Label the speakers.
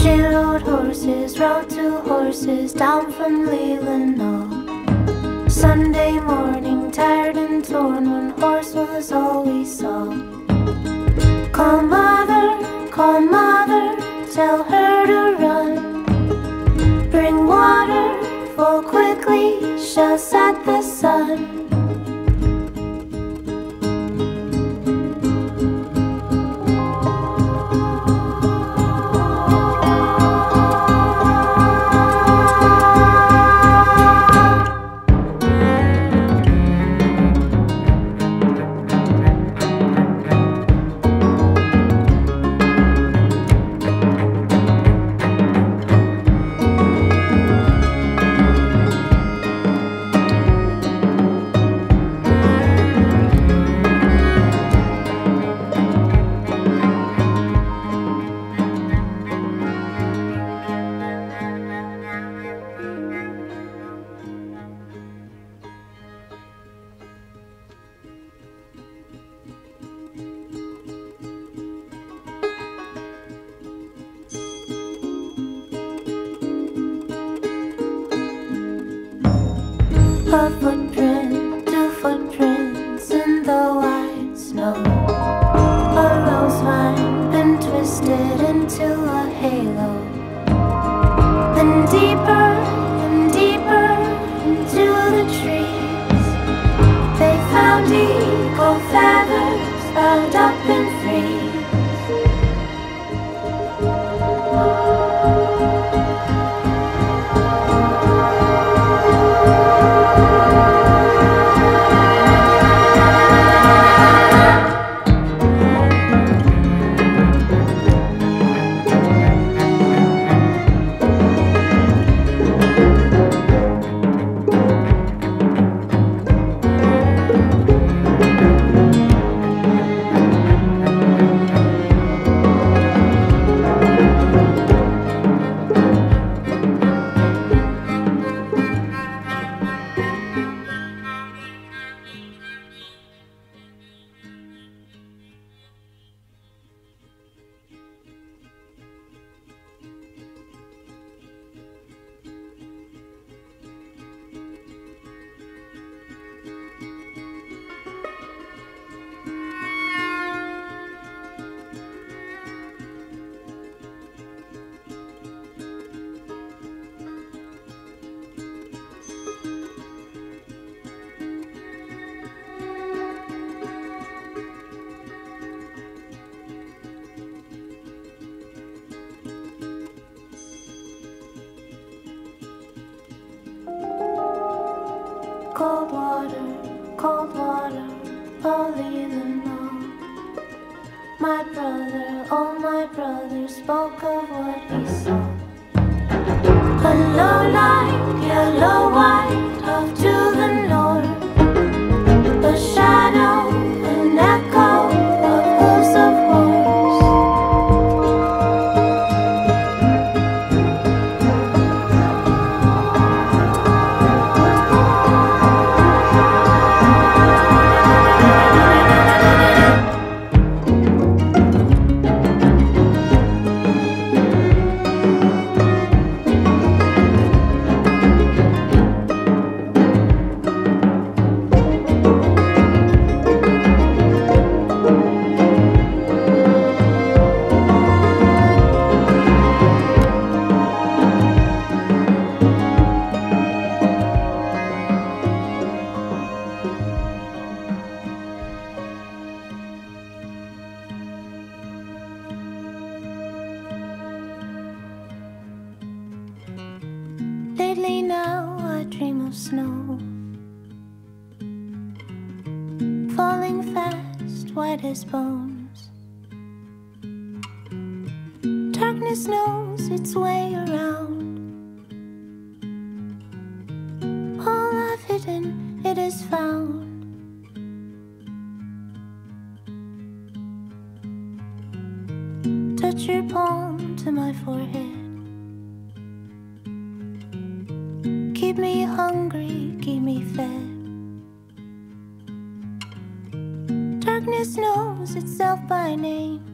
Speaker 1: She rode two horses down from Leelanau. Sunday morning, tired and torn, one horse was all we saw. Call mother, tell her to run. Bring water, full quickly, shall set the sun. A footprint, two footprints in the white snow. A rose vine been twisted into a halo. Then deeper into the trees, they found eagle feathers bound up in frieze. Cold water, oh Leelanau. My brother, oh my brother, spoke of what he saw. A low line, yellow white, off to the north. A shadow, an echo of hooves of horse. Lately now I dream of snow falling fast, white as bones. Darkness knows its way around. All I've hidden, it is found. Touch your palm to my forehead. Keep me hungry, keep me fed. Darkness knows itself by name.